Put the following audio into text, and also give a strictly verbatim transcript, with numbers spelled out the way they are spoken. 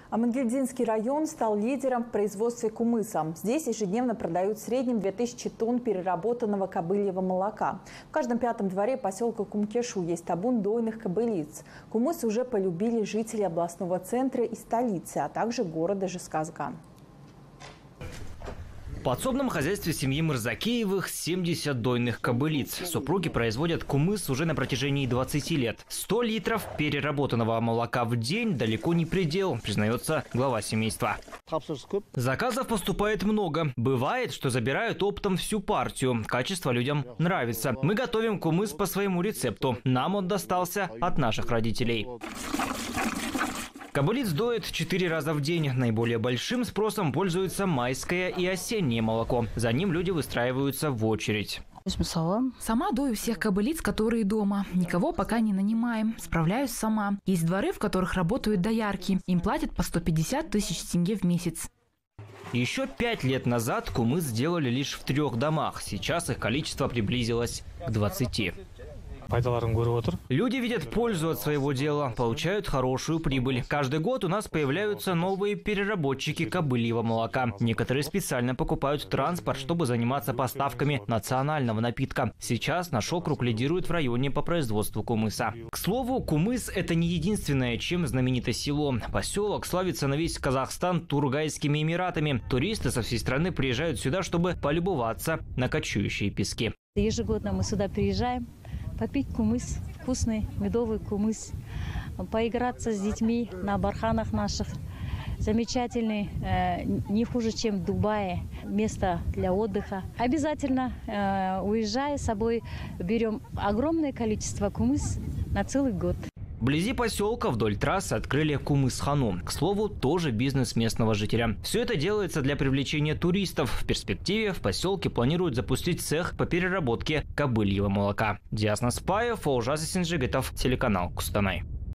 Амангельдинский район стал лидером в производстве кумыса. Здесь ежедневно продают в среднем две тысячи тонн переработанного кобыльего молока. В каждом пятом дворе поселка Кумкешу есть табун дойных кобылиц. Кумыс уже полюбили жители областного центра и столицы, а также города Жезказган. В подсобном хозяйстве семьи Мырзакеевых семьдесят дойных кобылиц. Супруги производят кумыс уже на протяжении двадцати лет. сто литров переработанного молока в день далеко не предел, признается глава семейства. Заказов поступает много. Бывает, что забирают оптом всю партию. Качество людям нравится. Мы готовим кумыс по своему рецепту. Нам он достался от наших родителей. Кобылиц доят четыре раза в день. Наиболее большим спросом пользуется майское и осеннее молоко. За ним люди выстраиваются в очередь. Сама дою всех кобылиц, которые дома. Никого пока не нанимаем. Справляюсь сама. Есть дворы, в которых работают доярки. Им платят по сто пятьдесят тысяч тенге в месяц. Еще пять лет назад кумыс сделали лишь в трех домах. Сейчас их количество приблизилось к двадцати. Люди видят пользу от своего дела, получают хорошую прибыль. Каждый год у нас появляются новые переработчики кобыльего молока. Некоторые специально покупают транспорт, чтобы заниматься поставками национального напитка. Сейчас наш округ лидирует в районе по производству кумыса. К слову, кумыс – это не единственное, чем знаменито село. Поселок славится на весь Казахстан Тургайскими Эмиратами. Туристы со всей страны приезжают сюда, чтобы полюбоваться на кочующие пески. Ежегодно мы сюда приезжаем. Попить кумыс, вкусный медовый кумыс, поиграться с детьми на барханах наших. Замечательный, э, не хуже, чем в Дубае, место для отдыха. Обязательно, э, уезжая с собой, берем огромное количество кумыс на целый год. Вблизи поселка вдоль трассы открыли кумыс-хану. К слову, тоже бизнес местного жителя. Все это делается для привлечения туристов. В перспективе в поселке планируют запустить цех по переработке кобыльего молока. Диас Наспаев, Олжас Синжигитов, телеканал Кустанай.